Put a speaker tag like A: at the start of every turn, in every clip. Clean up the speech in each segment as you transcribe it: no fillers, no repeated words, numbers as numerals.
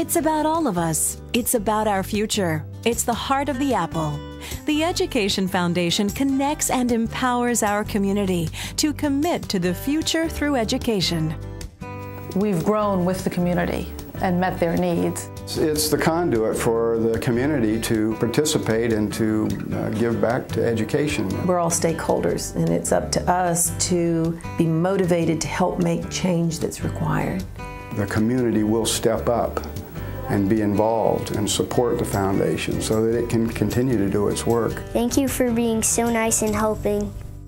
A: It's about all of us. It's about our future. It's the heart of the apple. The Education Foundation connects and empowers our community to commit to the future through education.
B: We've grown with the community and met their needs.
C: It's the conduit for the community to participate and to give back to education.
D: We're all stakeholders, and it's up to us to be motivated to help make change that's required.
C: The community will step up and be involved and support the foundation so that it can continue to do its work.
E: Thank you for being so nice and helping.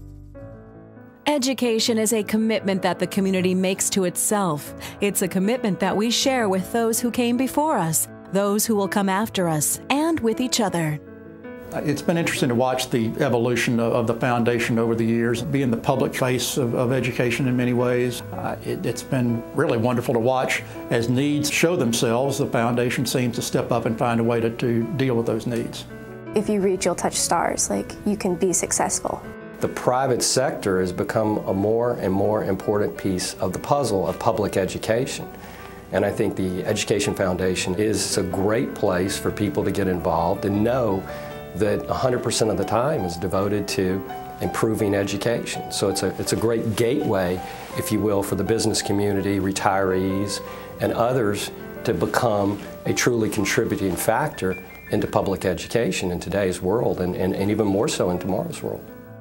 A: Education is a commitment that the community makes to itself. It's a commitment that we share with those who came before us, those who will come after us, and with each other.
F: It's been interesting to watch the evolution of the foundation over the years, being the public face of education in many ways. It's been really wonderful to watch. As needs show themselves, the foundation seems to step up and find a way to deal with those needs.
G: If you reach, you'll touch stars. Like, you can be successful.
H: The private sector has become a more and more important piece of the puzzle of public education. And I think the Education Foundation is a great place for people to get involved and know that 100% of the time is devoted to improving education. So it's a great gateway, if you will, for the business community, retirees, and others to become a truly contributing factor into public education in today's world and even more so in tomorrow's world.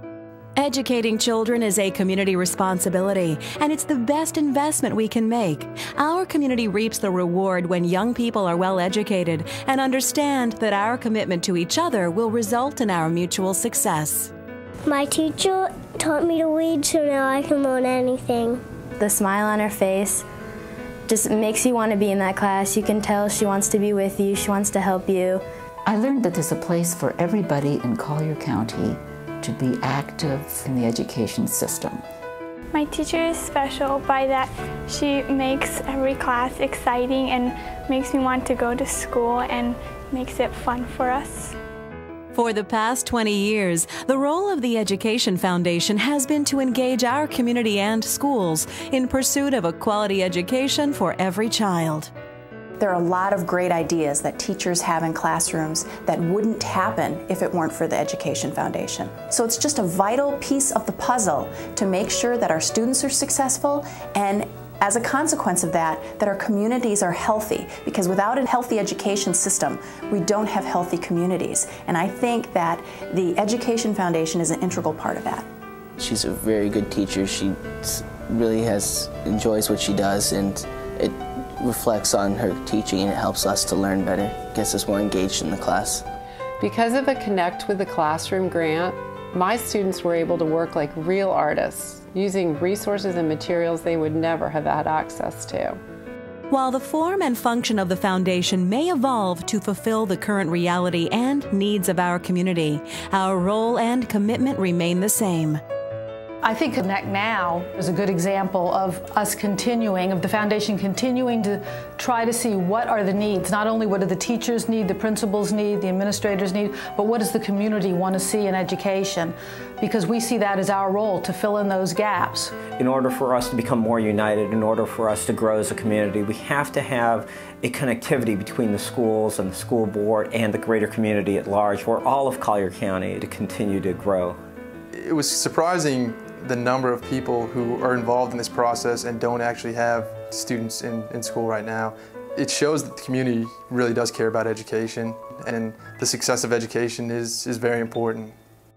A: Educating children is a community responsibility, and it's the best investment we can make. Our community reaps the reward when young people are well educated and understand that our commitment to each other will result in our mutual success.
E: My teacher taught me to read, so now I can learn anything.
G: The smile on her face just makes you want to be in that class. You can tell she wants to be with you, she wants to help you.
I: I learned that there's a place for everybody in Collier County to be active in the education system.
J: My teacher is special by that she makes every class exciting and makes me want to go to school and makes it fun for us.
A: For the past 20 years, the role of the Education Foundation has been to engage our community and schools in pursuit of a quality education for every child.
K: There are a lot of great ideas that teachers have in classrooms that wouldn't happen if it weren't for the Education Foundation. So it's just a vital piece of the puzzle to make sure that our students are successful, and as a consequence of that our communities are healthy, because without a healthy education system, we don't have healthy communities. And I think that the Education Foundation is an integral part of that.
L: She's a very good teacher. She really enjoys what she does, and it reflects on her teaching, and it helps us to learn better, gets us more engaged in the class.
M: Because of the Connect with the Classroom grant, my students were able to work like real artists, using resources and materials they would never have had access to.
A: While the form and function of the foundation may evolve to fulfill the current reality and needs of our community, our role and commitment remain the same.
B: I think Connect Now is a good example of us continuing, of the foundation continuing to try to see what are the needs. Not only what do the teachers need, the principals need, the administrators need, but what does the community want to see in education? Because we see that as our role, to fill in those gaps.
N: In order for us to become more united, in order for us to grow as a community, we have to have a connectivity between the schools and the school board and the greater community at large, for all of Collier County to continue to grow.
O: It was surprising the number of people who are involved in this process and don't actually have students in school right now. It shows that the community really does care about education, and the success of education is very important.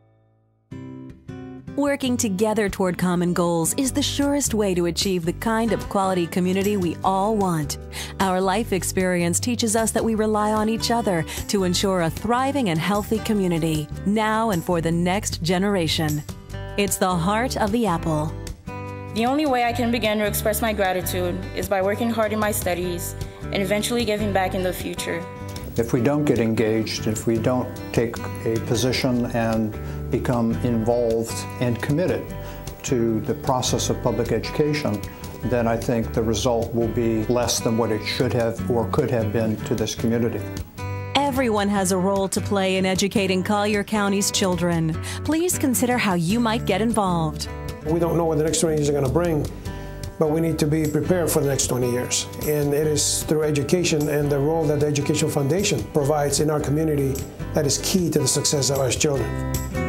A: Working together toward common goals is the surest way to achieve the kind of quality community we all want. Our life experience teaches us that we rely on each other to ensure a thriving and healthy community, now and for the next generation. It's the heart of the apple.
P: The only way I can begin to express my gratitude is by working hard in my studies and eventually giving back in the future.
Q: If we don't get engaged, if we don't take a position and become involved and committed to the process of public education, then I think the result will be less than what it should have or could have been to this community.
A: Everyone has a role to play in educating Collier County's children. Please consider how you might get involved.
R: We don't know what the next 20 years are going to bring, but we need to be prepared for the next 20 years. And it is through education and the role that the Education Foundation provides in our community that is key to the success of our children.